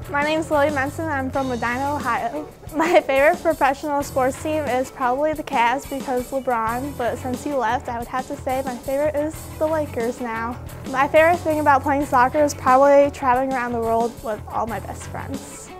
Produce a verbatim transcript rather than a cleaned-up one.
My name's Lily Menson. I'm from Medina, Ohio. My favorite professional sports team is probably the Cavs because LeBron, but since he left, I would have to say my favorite is the Lakers now. My favorite thing about playing soccer is probably traveling around the world with all my best friends.